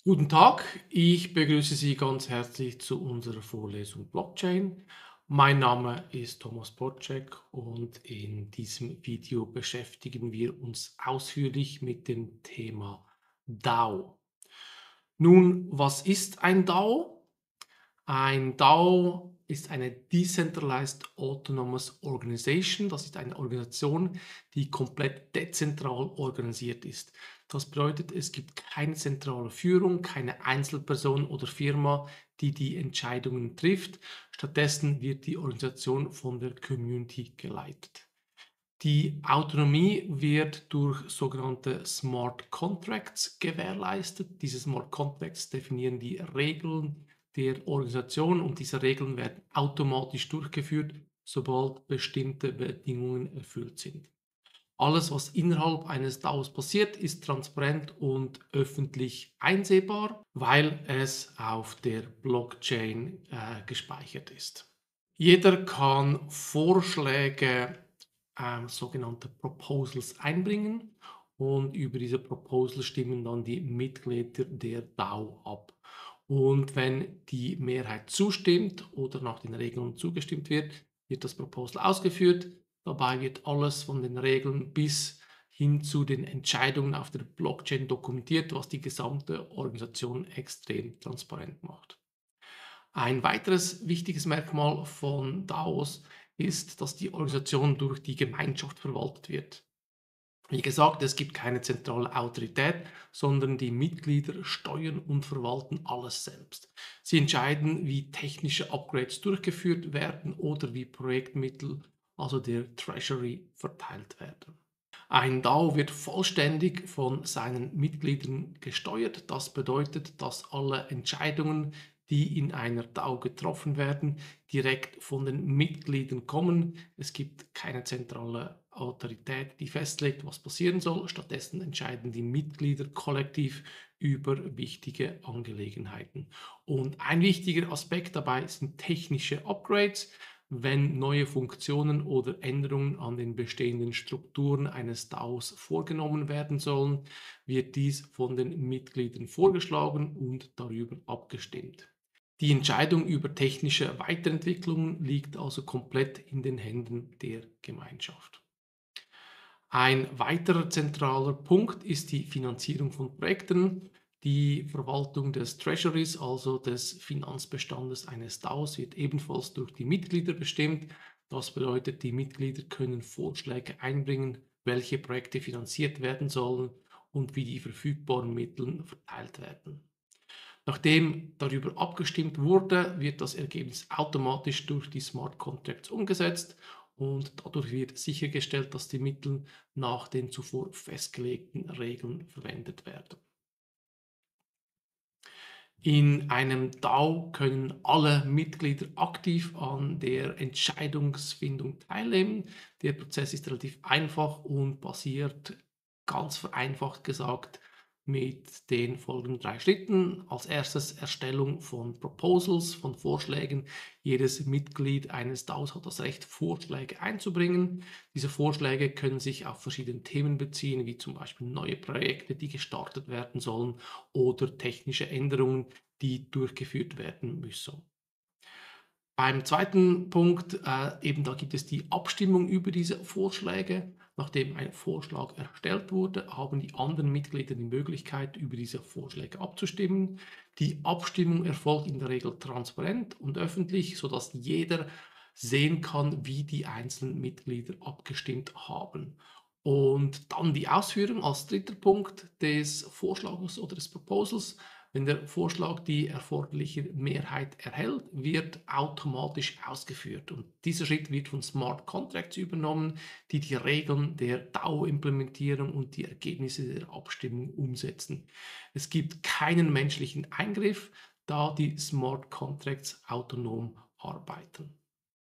Guten Tag, ich begrüße Sie ganz herzlich zu unserer Vorlesung Blockchain. Mein Name ist Thomas Boczek und in diesem Video beschäftigen wir uns ausführlich mit dem Thema DAO. Nun, was ist ein DAO? Ein DAO ist eine Decentralized Autonomous Organization. Das ist eine Organisation, die komplett dezentral organisiert ist. Das bedeutet, es gibt keine zentrale Führung, keine Einzelperson oder Firma, die die Entscheidungen trifft. Stattdessen wird die Organisation von der Community geleitet. Die Autonomie wird durch sogenannte Smart Contracts gewährleistet. Diese Smart Contracts definieren die Regeln der Organisation und diese Regeln werden automatisch durchgeführt, sobald bestimmte Bedingungen erfüllt sind. Alles, was innerhalb eines DAOs passiert, ist transparent und öffentlich einsehbar, weil es auf der Blockchain gespeichert ist. Jeder kann Vorschläge, sogenannte Proposals einbringen und über diese Proposals stimmen dann die Mitglieder der DAO ab. Und wenn die Mehrheit zustimmt oder nach den Regeln zugestimmt wird, wird das Proposal ausgeführt. Dabei wird alles von den Regeln bis hin zu den Entscheidungen auf der Blockchain dokumentiert, was die gesamte Organisation extrem transparent macht. Ein weiteres wichtiges Merkmal von DAOs ist, dass die Organisation durch die Gemeinschaft verwaltet wird. Wie gesagt, es gibt keine zentrale Autorität, sondern die Mitglieder steuern und verwalten alles selbst. Sie entscheiden, wie technische Upgrades durchgeführt werden oder wie Projektmittel, also der Treasury, verteilt werden. Ein DAO wird vollständig von seinen Mitgliedern gesteuert. Das bedeutet, dass alle Entscheidungen, die in einer DAO getroffen werden, direkt von den Mitgliedern kommen. Es gibt keine zentrale Autorität, die festlegt, was passieren soll. Stattdessen entscheiden die Mitglieder kollektiv über wichtige Angelegenheiten. Und ein wichtiger Aspekt dabei sind technische Upgrades. Wenn neue Funktionen oder Änderungen an den bestehenden Strukturen eines DAOs vorgenommen werden sollen, wird dies von den Mitgliedern vorgeschlagen und darüber abgestimmt. Die Entscheidung über technische Weiterentwicklungen liegt also komplett in den Händen der Gemeinschaft. Ein weiterer zentraler Punkt ist die Finanzierung von Projekten. Die Verwaltung des Treasuries, also des Finanzbestandes eines DAOs, wird ebenfalls durch die Mitglieder bestimmt. Das bedeutet, die Mitglieder können Vorschläge einbringen, welche Projekte finanziert werden sollen und wie die verfügbaren Mittel verteilt werden. Nachdem darüber abgestimmt wurde, wird das Ergebnis automatisch durch die Smart Contracts umgesetzt und dadurch wird sichergestellt, dass die Mittel nach den zuvor festgelegten Regeln verwendet werden. In einem DAO können alle Mitglieder aktiv an der Entscheidungsfindung teilnehmen. Der Prozess ist relativ einfach und basiert, ganz vereinfacht gesagt, mit den folgenden 3 Schritten. Als erstes Erstellung von Proposals, von Vorschlägen. Jedes Mitglied eines DAOs hat das Recht, Vorschläge einzubringen. Diese Vorschläge können sich auf verschiedene Themen beziehen, wie zum Beispiel neue Projekte, die gestartet werden sollen oder technische Änderungen, die durchgeführt werden müssen. Beim zweiten Punkt, eben da gibt es die Abstimmung über diese Vorschläge. Nachdem ein Vorschlag erstellt wurde, haben die anderen Mitglieder die Möglichkeit, über diese Vorschläge abzustimmen. Die Abstimmung erfolgt in der Regel transparent und öffentlich, sodass jeder sehen kann, wie die einzelnen Mitglieder abgestimmt haben. Und dann die Ausführung als dritter Punkt des Vorschlags oder des Proposals. Wenn der Vorschlag die erforderliche Mehrheit erhält, wird automatisch ausgeführt. Und dieser Schritt wird von Smart Contracts übernommen, die die Regeln der DAO implementieren und die Ergebnisse der Abstimmung umsetzen. Es gibt keinen menschlichen Eingriff, da die Smart Contracts autonom arbeiten.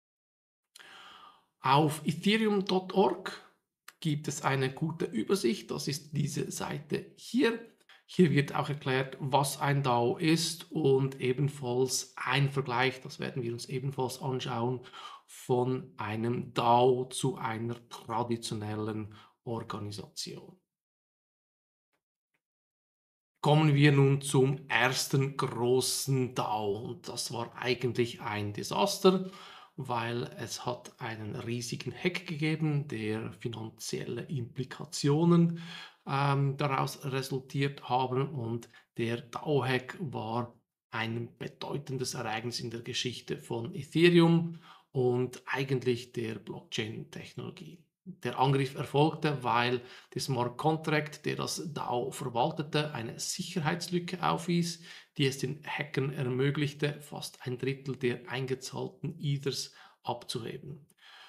Auf ethereum.org gibt es eine gute Übersicht. Das ist diese Seite hier. Hier wird auch erklärt, was ein DAO ist und ebenfalls ein Vergleich, das werden wir uns ebenfalls anschauen, von einem DAO zu einer traditionellen Organisation. Kommen wir nun zum ersten großen DAO und das war eigentlich ein Desaster, weil es hat einen riesigen Hack gegeben, der finanzielle Implikationen daraus resultiert haben und der DAO-Hack war ein bedeutendes Ereignis in der Geschichte von Ethereum und eigentlich der Blockchain-Technologie. Der Angriff erfolgte, weil der Smart Contract, der das DAO verwaltete, eine Sicherheitslücke aufwies, die es den Hackern ermöglichte, fast ein Drittel der eingezahlten Ethers abzuheben.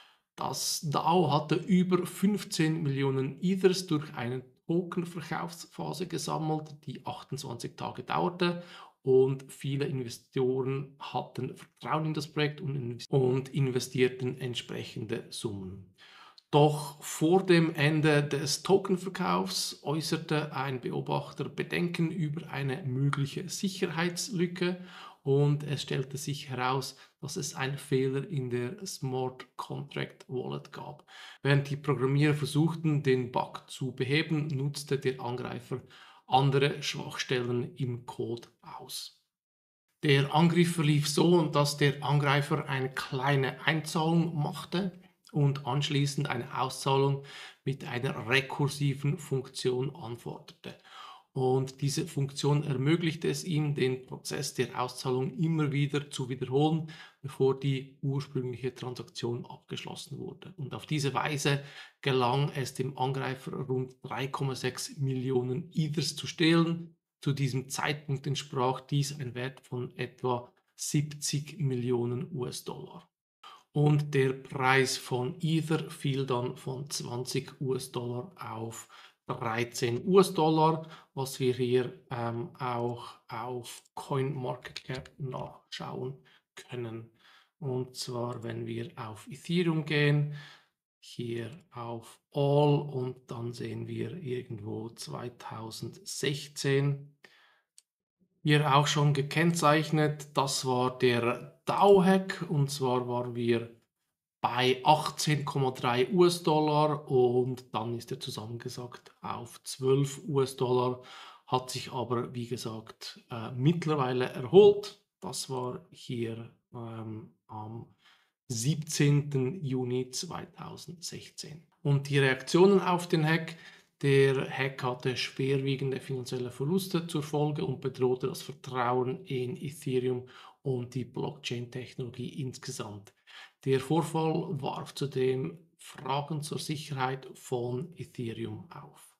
Das DAO hatte über 15 Millionen Ethers durch eine Token-Verkaufsphase gesammelt, die 28 Tage dauerte und viele Investoren hatten Vertrauen in das Projekt und investierten entsprechende Summen. Doch vor dem Ende des Tokenverkaufs äußerte ein Beobachter Bedenken über eine mögliche Sicherheitslücke und es stellte sich heraus, dass es einen Fehler in der Smart Contract Wallet gab. Während die Programmierer versuchten, den Bug zu beheben, nutzte der Angreifer andere Schwachstellen im Code aus. Der Angriff verlief so, dass der Angreifer eine kleine Einzahlung machte und anschließend eine Auszahlung mit einer rekursiven Funktion anforderte. Und diese Funktion ermöglichte es ihm, den Prozess der Auszahlung immer wieder zu wiederholen, bevor die ursprüngliche Transaktion abgeschlossen wurde. Und auf diese Weise gelang es dem Angreifer, rund 3,6 Millionen Ethers zu stehlen. Zu diesem Zeitpunkt entsprach dies ein Wert von etwa 70 Millionen US-Dollar. Und der Preis von Ether fiel dann von 20 US-Dollar auf 13 US-Dollar, was wir hier auch auf CoinMarketCap nachschauen können. Und zwar, wenn wir auf Ethereum gehen, hier auf All und dann sehen wir irgendwo 2016 hier auch schon gekennzeichnet. Das war der DAO-Hack und zwar waren wir bei 18,3 US-Dollar und dann ist er zusammengesackt auf 12 US-Dollar, hat sich aber, wie gesagt, mittlerweile erholt. Das war hier am 17. Juni 2016. Und die Reaktionen auf den Hack: der Hack hatte schwerwiegende finanzielle Verluste zur Folge und bedrohte das Vertrauen in Ethereum und die Blockchain-Technologie insgesamt. Der Vorfall warf zudem Fragen zur Sicherheit von Ethereum auf.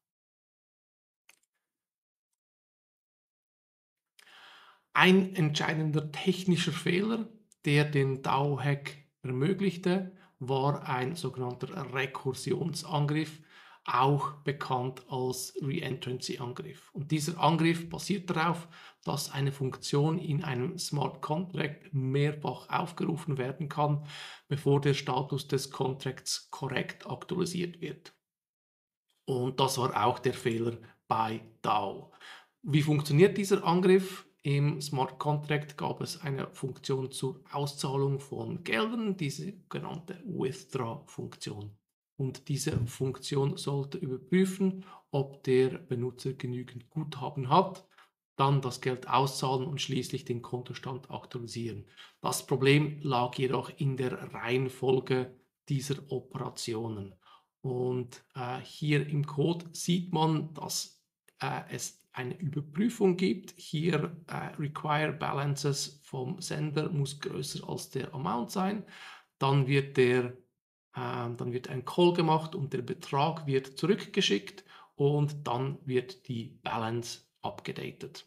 Ein entscheidender technischer Fehler, der den DAO-Hack ermöglichte, war ein sogenannter Rekursionsangriff, auch bekannt als Reentrancy-Angriff. Und dieser Angriff basiert darauf, dass eine Funktion in einem Smart Contract mehrfach aufgerufen werden kann, bevor der Status des Contracts korrekt aktualisiert wird. Und das war auch der Fehler bei DAO. Wie funktioniert dieser Angriff? Im Smart Contract gab es eine Funktion zur Auszahlung von Geldern, diese sogenannte Withdraw-Funktion. Und diese Funktion sollte überprüfen, ob der Benutzer genügend Guthaben hat, dann das Geld auszahlen und schließlich den Kontostand aktualisieren. Das Problem lag jedoch in der Reihenfolge dieser Operationen. Und hier im Code sieht man, dass es eine Überprüfung gibt. Hier Require Balances vom Sender muss größer als der Amount sein. Dann wird ein Call gemacht und der Betrag wird zurückgeschickt und dann wird die Balance abgedatet.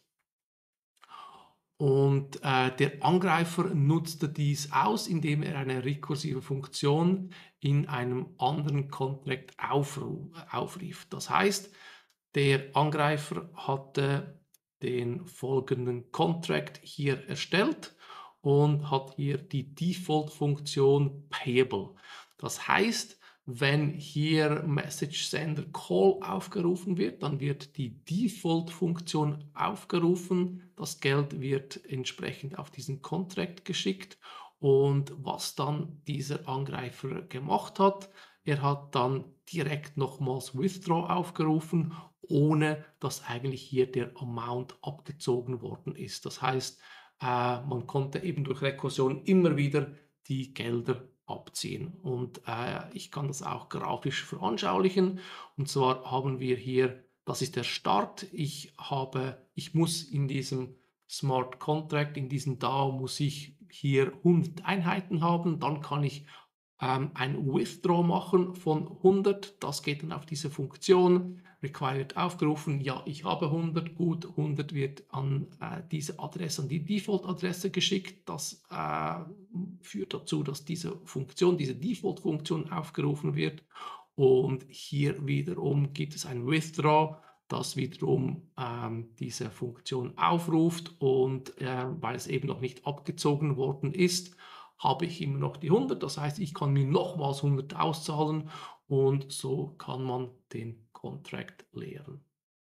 Und der Angreifer nutzte dies aus, indem er eine rekursive Funktion in einem anderen Contract aufrief. Das heißt, der Angreifer hatte den folgenden Contract hier erstellt und hat hier die Default-Funktion Payable. Das heißt, wenn hier Message Sender Call aufgerufen wird, dann wird die Default-Funktion aufgerufen. Das Geld wird entsprechend auf diesen Contract geschickt. Und was dann dieser Angreifer gemacht hat, er hat dann direkt nochmals Withdraw aufgerufen ohne dass eigentlich hier der Amount abgezogen worden ist. Das heißt, man konnte eben durch Rekursion immer wieder die Gelder abziehen. Und ich kann das auch grafisch veranschaulichen. Und zwar haben wir hier, das ist der Start. Ich muss in diesem Smart Contract, in diesem DAO muss ich hier 100 Einheiten haben. Dann kann ich ein Withdraw machen von 100. Das geht dann auf diese Funktion. Require wird aufgerufen. Ja, ich habe 100. Gut, 100 wird an diese Adresse, an die Default-Adresse geschickt. Das führt dazu, dass diese Funktion, diese Default-Funktion aufgerufen wird. Und hier wiederum gibt es ein Withdraw, das wiederum diese Funktion aufruft. Und weil es eben noch nicht abgezogen worden ist, habe ich immer noch die 100. Das heißt, ich kann mir nochmals 100 auszahlen und so kann man den Contract leeren.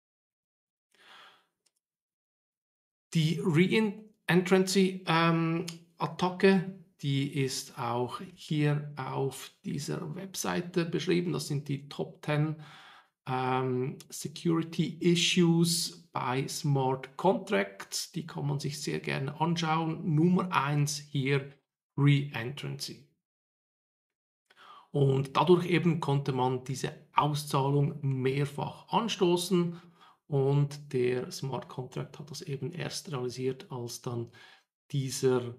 Die Reentrancy-Attacke, die ist auch hier auf dieser Webseite beschrieben. Das sind die Top 10 Security Issues bei Smart Contracts. Die kann man sich sehr gerne anschauen. Nummer 1 hier Reentrancy. Und dadurch eben konnte man diese Auszahlung mehrfach anstoßen und der Smart Contract hat das eben erst realisiert, als dann dieser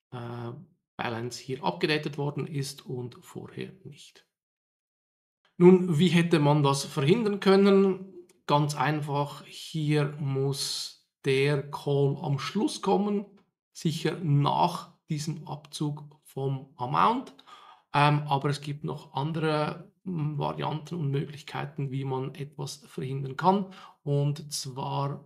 Balance hier abgedatet worden ist und vorher nicht. Nun, wie hätte man das verhindern können? Ganz einfach, hier muss der Call am Schluss kommen, sicher nach diesem Abzug vom Amount. Aber es gibt noch andere Varianten und Möglichkeiten, wie man etwas verhindern kann. Und zwar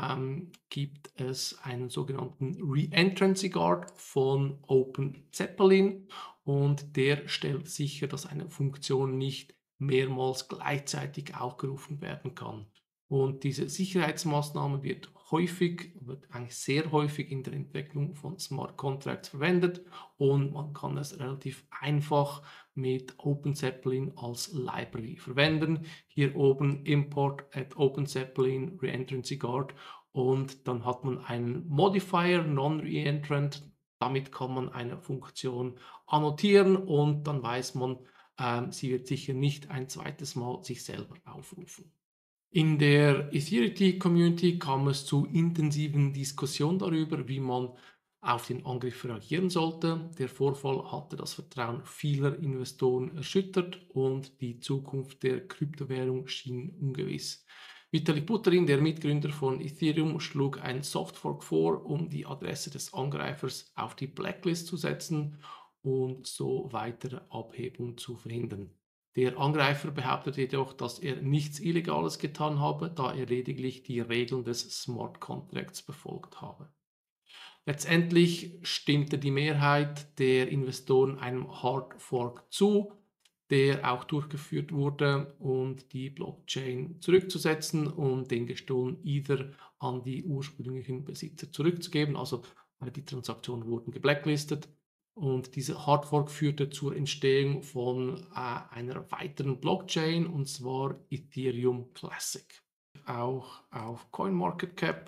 gibt es einen sogenannten Reentrancy Guard von Open Zeppelin und der stellt sicher, dass eine Funktion nicht mehrmals gleichzeitig aufgerufen werden kann. Und diese Sicherheitsmaßnahme wird eigentlich sehr häufig in der Entwicklung von Smart Contracts verwendet und man kann es relativ einfach mit OpenZeppelin als Library verwenden. Hier oben Import at OpenZeppelin Reentrancy Guard und dann hat man einen Modifier Non-Reentrant. Damit kann man eine Funktion annotieren und dann weiß man, sie wird sicher nicht ein zweites Mal sich selber aufrufen. In der Ethereum-Community kam es zu intensiven Diskussionen darüber, wie man auf den Angriff reagieren sollte. Der Vorfall hatte das Vertrauen vieler Investoren erschüttert und die Zukunft der Kryptowährung schien ungewiss. Vitalik Buterin, der Mitgründer von Ethereum, schlug ein Softfork vor, um die Adresse des Angreifers auf die Blacklist zu setzen und so weitere Abhebungen zu verhindern. Der Angreifer behauptet jedoch, dass er nichts Illegales getan habe, da er lediglich die Regeln des Smart Contracts befolgt habe. Letztendlich stimmte die Mehrheit der Investoren einem Hard Fork zu, der auch durchgeführt wurde, und die Blockchain zurückzusetzen und den gestohlenen Ether an die ursprünglichen Besitzer zurückzugeben. Also die Transaktionen wurden geblacklistet. Und dieser Hard Fork führte zur Entstehung von einer weiteren Blockchain, und zwar Ethereum Classic. Auch auf CoinMarketCap,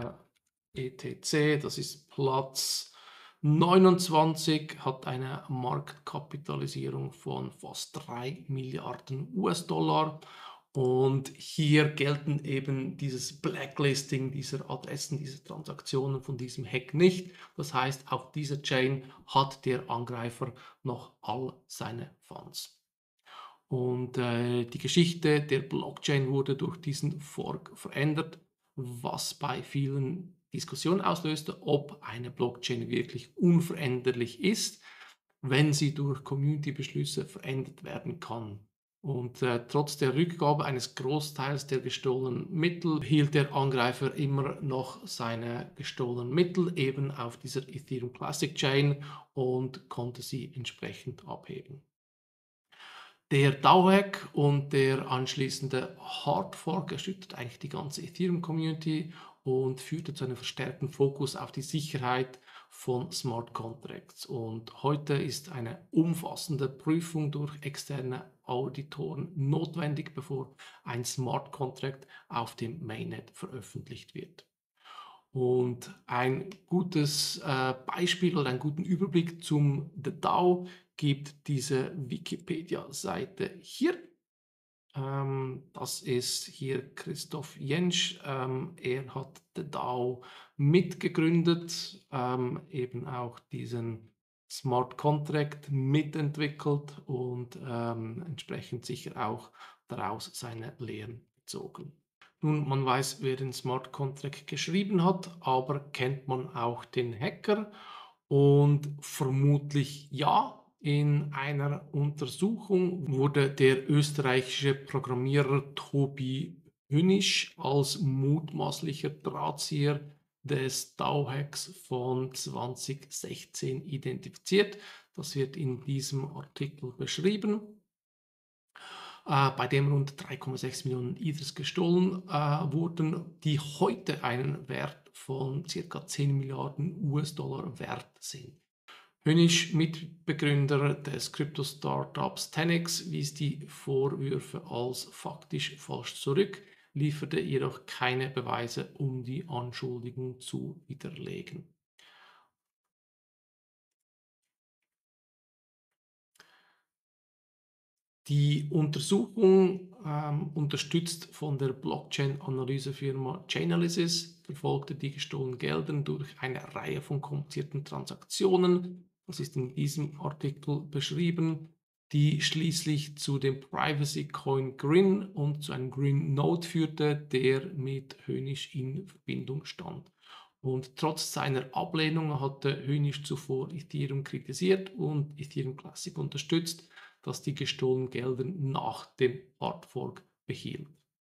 ETC, das ist Platz 29, hat eine Marktkapitalisierung von fast 3 Milliarden US-Dollar. Und hier gelten eben dieses Blacklisting dieser Adressen, dieser Transaktionen von diesem Hack nicht. Das heißt, auf dieser Chain hat der Angreifer noch all seine Funds. Und die Geschichte der Blockchain wurde durch diesen Fork verändert, was bei vielen Diskussionen auslöste, ob eine Blockchain wirklich unveränderlich ist, wenn sie durch Community-Beschlüsse verändert werden kann. Und trotz der Rückgabe eines Großteils der gestohlenen Mittel hielt der Angreifer immer noch seine gestohlenen Mittel eben auf dieser Ethereum Classic Chain und konnte sie entsprechend abheben. Der DAO-Hack und der anschließende Hard Fork erschüttert eigentlich die ganze Ethereum-Community und führte zu einem verstärkten Fokus auf die Sicherheit von Smart Contracts. Und heute ist eine umfassende Prüfung durch externe Auditoren notwendig, bevor ein Smart Contract auf dem Mainnet veröffentlicht wird. Und ein gutes Beispiel oder einen guten Überblick zum The DAO gibt diese Wikipedia-Seite hier. Das ist hier Christoph Jentsch. Er hat The DAO mitgegründet, eben auch diesen Smart Contract mitentwickelt und entsprechend sicher auch daraus seine Lehren gezogen. Nun, man weiß, wer den Smart Contract geschrieben hat, aber kennt man auch den Hacker? Und vermutlich ja. In einer Untersuchung wurde der österreichische Programmierer Tobi Hünisch als mutmaßlicher Drahtzieher des DAO-Hacks von 2016 identifiziert. Das wird in diesem Artikel beschrieben, bei dem rund 3,6 Millionen Ethers gestohlen wurden, die heute einen Wert von ca. 10 Milliarden US-Dollar wert sind. Hönisch, Mitbegründer des Krypto-Startups 10x, wies die Vorwürfe als faktisch falsch zurück, lieferte jedoch keine Beweise, um die Anschuldigung zu widerlegen. Die Untersuchung, unterstützt von der Blockchain-Analysefirma Chainalysis, verfolgte die gestohlenen Gelder durch eine Reihe von komplizierten Transaktionen. Das ist in diesem Artikel beschrieben, die schließlich zu dem Privacy Coin Grin und zu einem Grin Node führte, der mit Hönisch in Verbindung stand. Und trotz seiner Ablehnung hatte Hönisch zuvor Ethereum kritisiert und Ethereum Classic unterstützt, das die gestohlenen Gelder nach dem Hardfork behielt.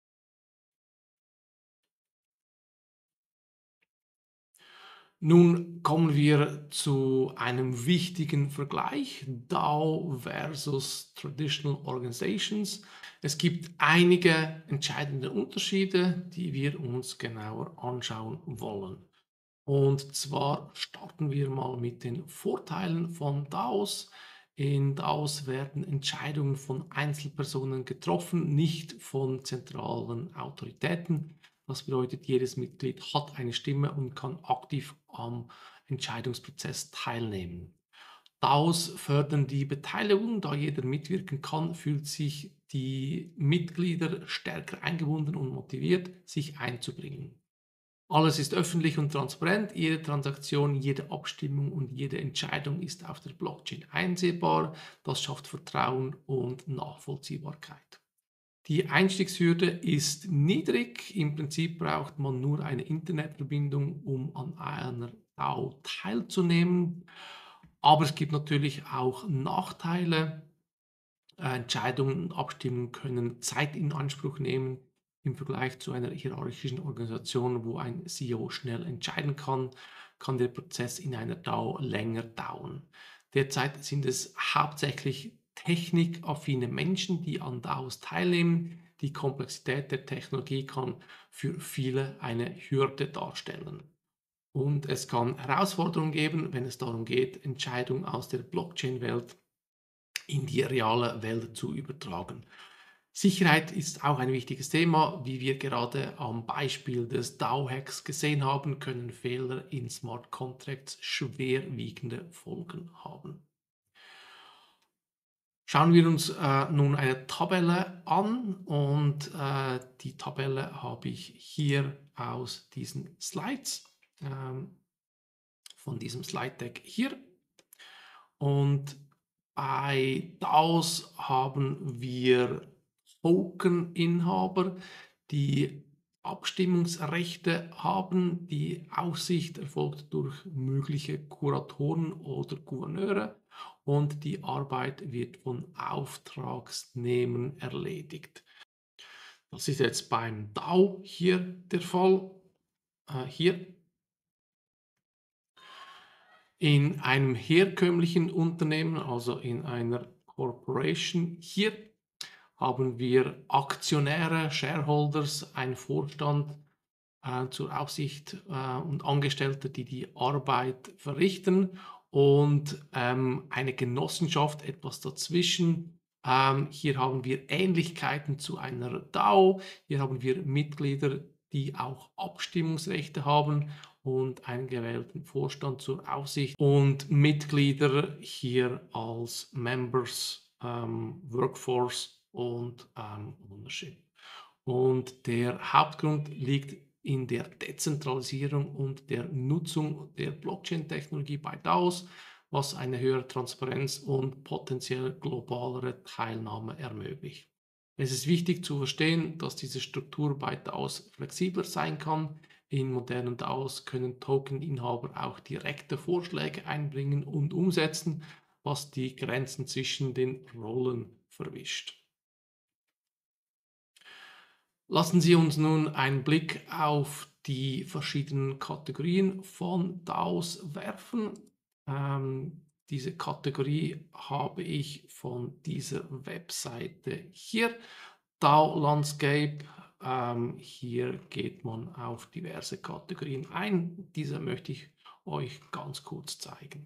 Nun kommen wir zu einem wichtigen Vergleich, DAO versus Traditional Organizations. Es gibt einige entscheidende Unterschiede, die wir uns genauer anschauen wollen. Und zwar starten wir mal mit den Vorteilen von DAOs. In DAOs werden Entscheidungen von Einzelpersonen getroffen, nicht von zentralen Autoritäten. Das bedeutet, jedes Mitglied hat eine Stimme und kann aktiv am Entscheidungsprozess teilnehmen. DAOs fördern die Beteiligung, da jeder mitwirken kann, fühlt sich die Mitglieder stärker eingebunden und motiviert, sich einzubringen. Alles ist öffentlich und transparent. Jede Transaktion, jede Abstimmung und jede Entscheidung ist auf der Blockchain einsehbar. Das schafft Vertrauen und Nachvollziehbarkeit. Die Einstiegshürde ist niedrig. Im Prinzip braucht man nur eine Internetverbindung, um an einer DAO teilzunehmen. Aber es gibt natürlich auch Nachteile. Entscheidungen und Abstimmungen können Zeit in Anspruch nehmen im Vergleich zu einer hierarchischen Organisation, wo ein CEO schnell entscheiden kann der Prozess in einer DAO länger dauern. Derzeit sind es hauptsächlich technikaffine Menschen, die an DAOs teilnehmen. Die Komplexität der Technologie kann für viele eine Hürde darstellen. Und es kann Herausforderungen geben, wenn es darum geht, Entscheidungen aus der Blockchain-Welt in die reale Welt zu übertragen. Sicherheit ist auch ein wichtiges Thema. Wie wir gerade am Beispiel des DAO-Hacks gesehen haben, können Fehler in Smart Contracts schwerwiegende Folgen haben. Schauen wir uns nun eine Tabelle an und die Tabelle habe ich hier aus diesen Slides, von diesem Slide Deck hier. Und bei DAOs haben wir Token-Inhaber, die Abstimmungsrechte haben. Die Aufsicht erfolgt durch mögliche Kuratoren oder Gouverneure und die Arbeit wird von Auftragsnehmern erledigt. Das ist jetzt beim DAO hier der Fall. Hier in einem herkömmlichen Unternehmen, also in einer Corporation, hier haben wir Aktionäre, Shareholders, einen Vorstand zur Aufsicht und Angestellte, die die Arbeit verrichten, und eine Genossenschaft etwas dazwischen. Hier haben wir Ähnlichkeiten zu einer DAO. Hier haben wir Mitglieder, die auch Abstimmungsrechte haben und einen gewählten Vorstand zur Aufsicht und Mitglieder hier als Members, Workforce und Ownership. Und der Hauptgrund liegt in der Dezentralisierung und der Nutzung der Blockchain-Technologie bei DAOs, was eine höhere Transparenz und potenziell globalere Teilnahme ermöglicht. Es ist wichtig zu verstehen, dass diese Struktur bei DAOs flexibler sein kann. In modernen DAOs können Tokeninhaber auch direkte Vorschläge einbringen und umsetzen, was die Grenzen zwischen den Rollen verwischt. Lassen Sie uns nun einen Blick auf die verschiedenen Kategorien von DAOs werfen. Diese Kategorie habe ich von dieser Webseite hier, DAO Landscape. Hier geht man auf diverse Kategorien ein. Diese möchte ich euch ganz kurz zeigen.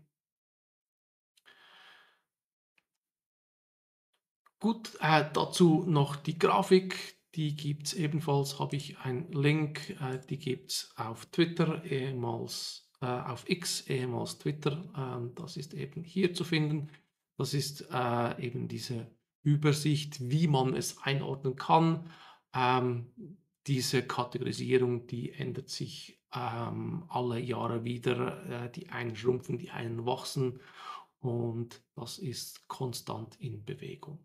Gut, dazu noch die Grafik, die gibt es ebenfalls, habe ich einen Link, die gibt es auf Twitter, ehemals auf X, ehemals Twitter, das ist eben hier zu finden. Das ist eben diese Übersicht, wie man es einordnen kann. Diese Kategorisierung, die ändert sich alle Jahre wieder, die einen schrumpfen, die einen wachsen, und das ist konstant in Bewegung.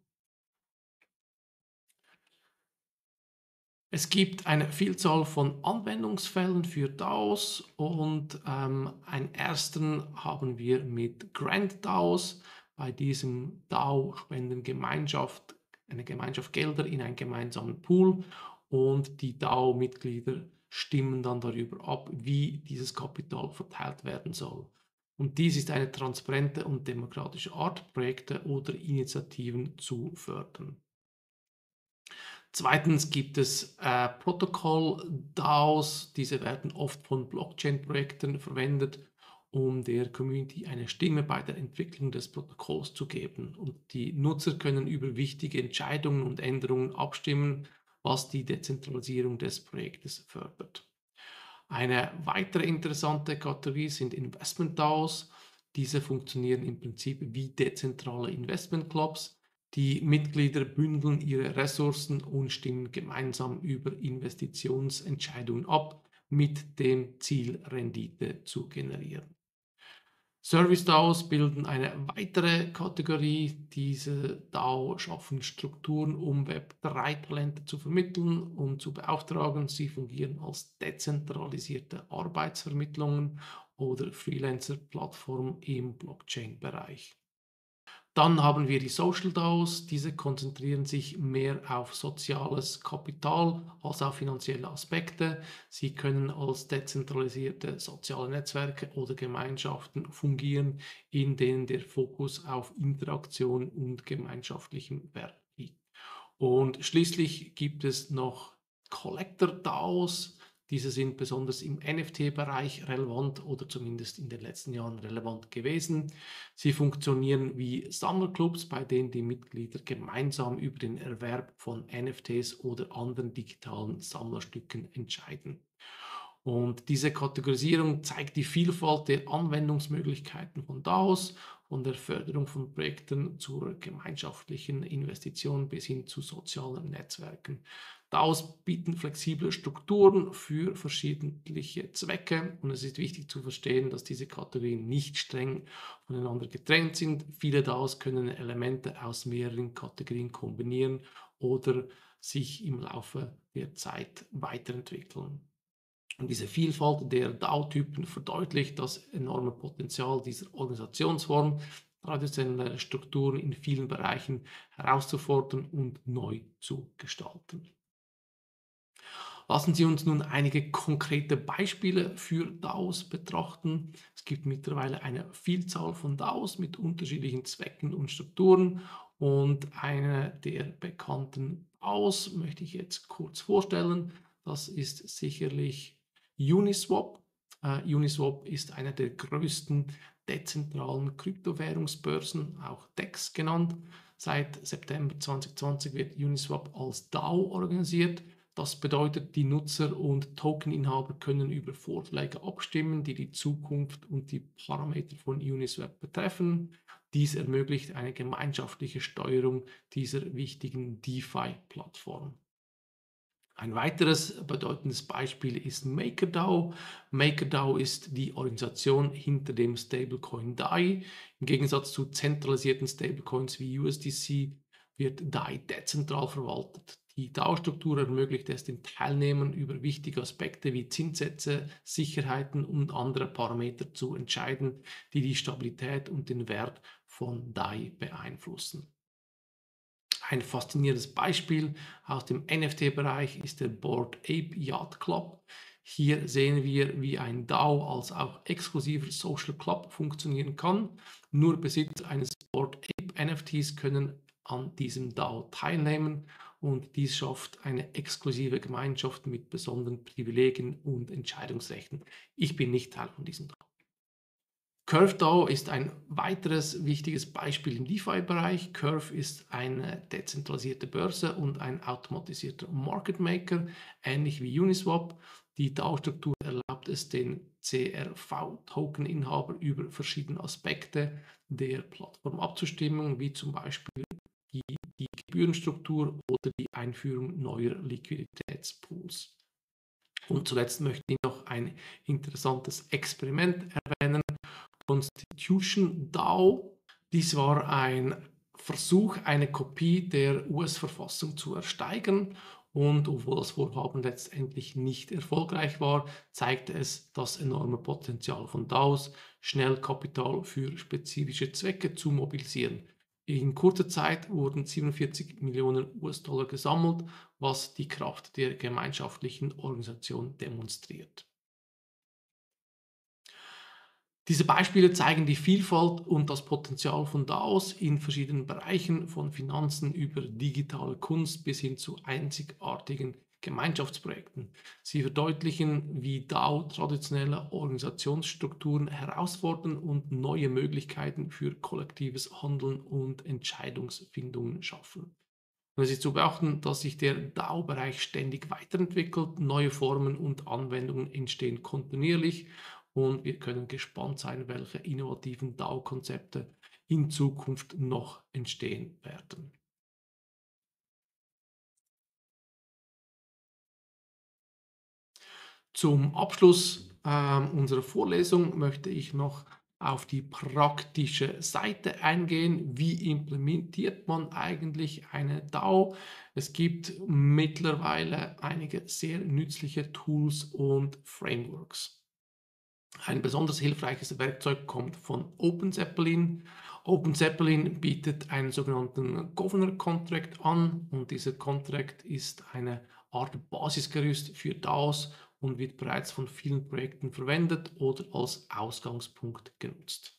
Es gibt eine Vielzahl von Anwendungsfällen für DAOs, und einen ersten haben wir mit Grant DAOs. Bei diesem DAO spenden eine Gemeinschaft Gelder in einen gemeinsamen Pool, und die DAO-Mitglieder stimmen dann darüber ab, wie dieses Kapital verteilt werden soll. Und dies ist eine transparente und demokratische Art, Projekte oder Initiativen zu fördern. Zweitens gibt es Protokoll-DAOs. Diese werden oft von Blockchain-Projekten verwendet, um der Community eine Stimme bei der Entwicklung des Protokolls zu geben. Und die Nutzer können über wichtige Entscheidungen und Änderungen abstimmen, was die Dezentralisierung des Projektes fördert. Eine weitere interessante Kategorie sind Investment-DAOs. Diese funktionieren im Prinzip wie dezentrale Investment-Clubs. Die Mitglieder bündeln ihre Ressourcen und stimmen gemeinsam über Investitionsentscheidungen ab, mit dem Ziel, Rendite zu generieren. Service DAOs bilden eine weitere Kategorie. Diese DAO schaffen Strukturen, um Web3-Talente zu vermitteln und zu beauftragen. Sie fungieren als dezentralisierte Arbeitsvermittlungen oder Freelancer-Plattformen im Blockchain-Bereich. Dann haben wir die Social DAOs. Diese konzentrieren sich mehr auf soziales Kapital als auf finanzielle Aspekte. Sie können als dezentralisierte soziale Netzwerke oder Gemeinschaften fungieren, in denen der Fokus auf Interaktion und gemeinschaftlichem Wert liegt. Und schließlich gibt es noch Collector DAOs. Diese sind besonders im NFT-Bereich relevant oder zumindest in den letzten Jahren relevant gewesen. Sie funktionieren wie Sammlerclubs, bei denen die Mitglieder gemeinsam über den Erwerb von NFTs oder anderen digitalen Sammlerstücken entscheiden. Und diese Kategorisierung zeigt die Vielfalt der Anwendungsmöglichkeiten von DAOs, von der Förderung von Projekten zur gemeinschaftlichen Investition bis hin zu sozialen Netzwerken. DAOs bieten flexible Strukturen für verschiedene Zwecke, und es ist wichtig zu verstehen, dass diese Kategorien nicht streng voneinander getrennt sind. Viele DAOs können Elemente aus mehreren Kategorien kombinieren oder sich im Laufe der Zeit weiterentwickeln. Und diese Vielfalt der DAO-Typen verdeutlicht das enorme Potenzial dieser Organisationsform, traditionelle Strukturen in vielen Bereichen herauszufordern und neu zu gestalten. Lassen Sie uns nun einige konkrete Beispiele für DAOs betrachten. Es gibt mittlerweile eine Vielzahl von DAOs mit unterschiedlichen Zwecken und Strukturen, und eine der bekannten DAOs möchte ich jetzt kurz vorstellen. Das ist sicherlich Uniswap. Uniswap ist einer der größten dezentralen Kryptowährungsbörsen, auch DEX genannt. Seit September 2020 wird Uniswap als DAO organisiert. Das bedeutet, die Nutzer und Tokeninhaber können über Vorschläge abstimmen, die die Zukunft und die Parameter von Uniswap betreffen. Dies ermöglicht eine gemeinschaftliche Steuerung dieser wichtigen DeFi-Plattform. Ein weiteres bedeutendes Beispiel ist MakerDAO. MakerDAO ist die Organisation hinter dem Stablecoin DAI. Im Gegensatz zu zentralisierten Stablecoins wie USDC wird DAI dezentral verwaltet. Die DAO-Struktur ermöglicht es den Teilnehmern, über wichtige Aspekte wie Zinssätze, Sicherheiten und andere Parameter zu entscheiden, die die Stabilität und den Wert von DAI beeinflussen. Ein faszinierendes Beispiel aus dem NFT-Bereich ist der Bored Ape Yacht Club. Hier sehen wir, wie ein DAO als auch exklusiver Social Club funktionieren kann. Nur Besitzer eines Bored Ape NFTs können an diesem DAO teilnehmen und dies schafft eine exklusive Gemeinschaft mit besonderen Privilegien und Entscheidungsrechten. Ich bin nicht Teil von diesem DAO. CurveDAO ist ein weiteres wichtiges Beispiel im DeFi-Bereich. Curve ist eine dezentralisierte Börse und ein automatisierter Market Maker, ähnlich wie Uniswap. Die DAO-Struktur erlaubt es den CRV-Token-Inhaber über verschiedene Aspekte der Plattform abzustimmen, wie zum Beispiel die Gebührenstruktur oder die Einführung neuer Liquiditätspools. Und zuletzt möchte ich noch ein interessantes Experiment erwähnen. Constitution DAO. Dies war ein Versuch, eine Kopie der US-Verfassung zu ersteigern. Und obwohl das Vorhaben letztendlich nicht erfolgreich war, zeigte es das enorme Potenzial von DAOs, schnell Kapital für spezifische Zwecke zu mobilisieren. In kurzer Zeit wurden 47 Millionen US-Dollar gesammelt, was die Kraft der gemeinschaftlichen Organisation demonstriert. Diese Beispiele zeigen die Vielfalt und das Potenzial von DAOs in verschiedenen Bereichen, von Finanzen über digitale Kunst bis hin zu einzigartigen Gemeinschaftsprojekten. Sie verdeutlichen, wie DAO traditionelle Organisationsstrukturen herausfordern und neue Möglichkeiten für kollektives Handeln und Entscheidungsfindungen schaffen. Und es ist zu beachten, dass sich der DAO-Bereich ständig weiterentwickelt, neue Formen und Anwendungen entstehen kontinuierlich und wir können gespannt sein, welche innovativen DAO-Konzepte in Zukunft noch entstehen werden. Zum Abschluss unserer Vorlesung möchte ich noch auf die praktische Seite eingehen. Wie implementiert man eigentlich eine DAO? Es gibt mittlerweile einige sehr nützliche Tools und Frameworks. Ein besonders hilfreiches Werkzeug kommt von OpenZeppelin. OpenZeppelin bietet einen sogenannten Governor Contract an und dieser Contract ist eine Art Basisgerüst für DAOs und wird bereits von vielen Projekten verwendet oder als Ausgangspunkt genutzt.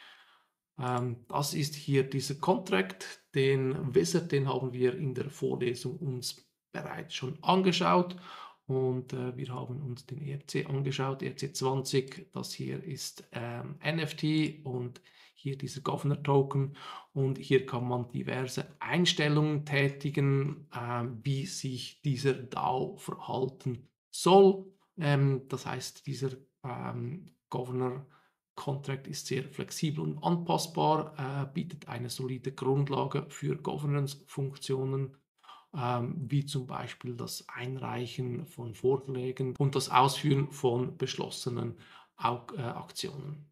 Das ist hier dieser Contract, den Wizard, den haben wir in der Vorlesung uns bereits schon angeschaut und wir haben uns den ERC angeschaut, ERC20, das hier ist NFT und hier dieser Governor Token und hier kann man diverse Einstellungen tätigen, wie sich dieser DAO verhalten soll. Das heißt, dieser Governor Contract ist sehr flexibel und anpassbar, bietet eine solide Grundlage für Governance-Funktionen, wie zum Beispiel das Einreichen von Vorschlägen und das Ausführen von beschlossenen Aktionen.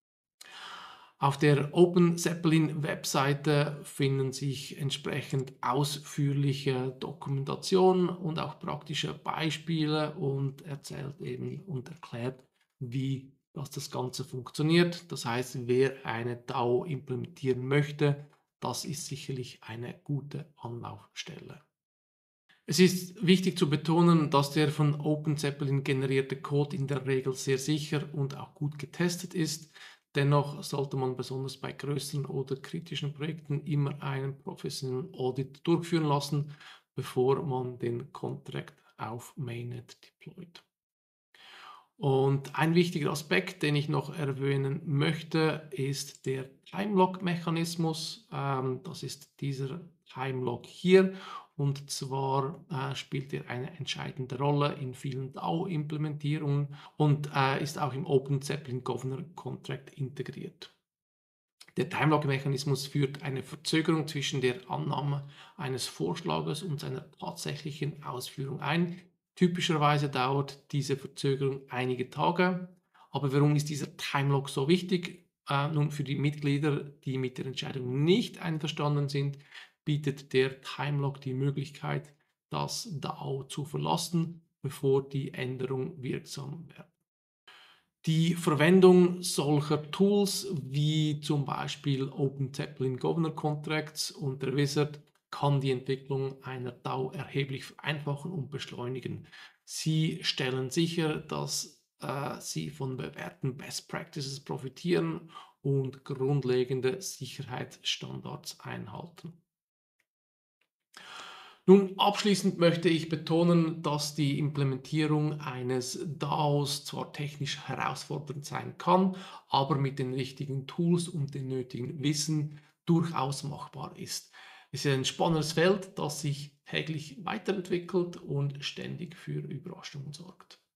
Auf der OpenZeppelin-Webseite finden sich entsprechend ausführliche Dokumentationen und auch praktische Beispiele und erzählt eben und erklärt, wie das Ganze funktioniert. Das heißt, wer eine DAO implementieren möchte, das ist sicherlich eine gute Anlaufstelle. Es ist wichtig zu betonen, dass der von OpenZeppelin generierte Code in der Regel sehr sicher und auch gut getestet ist. Dennoch sollte man besonders bei größeren oder kritischen Projekten immer einen professionellen Audit durchführen lassen, bevor man den Contract auf Mainnet deployt. Und ein wichtiger Aspekt, den ich noch erwähnen möchte, ist der Time-Lock-Mechanismus. Das ist dieser Time-Lock hier. Und zwar spielt er eine entscheidende Rolle in vielen DAO-Implementierungen und ist auch im Open Zeppelin Governor Contract integriert. Der Time-Lock-Mechanismus führt eine Verzögerung zwischen der Annahme eines Vorschlages und seiner tatsächlichen Ausführung ein. Typischerweise dauert diese Verzögerung einige Tage. Aber warum ist dieser Time-Lock so wichtig? Nun, für die Mitglieder, die mit der Entscheidung nicht einverstanden sind, bietet der Time-Lock die Möglichkeit, das DAO zu verlassen, bevor die Änderung wirksam wird. Die Verwendung solcher Tools wie zum Beispiel Open Zeppelin Governor Contracts und der Wizard kann die Entwicklung einer DAO erheblich vereinfachen und beschleunigen. Sie stellen sicher, dass sie von bewährten Best Practices profitieren und grundlegende Sicherheitsstandards einhalten. Nun, abschließend möchte ich betonen, dass die Implementierung eines DAOs zwar technisch herausfordernd sein kann, aber mit den richtigen Tools und dem nötigen Wissen durchaus machbar ist. Es ist ein spannendes Feld, das sich täglich weiterentwickelt und ständig für Überraschungen sorgt.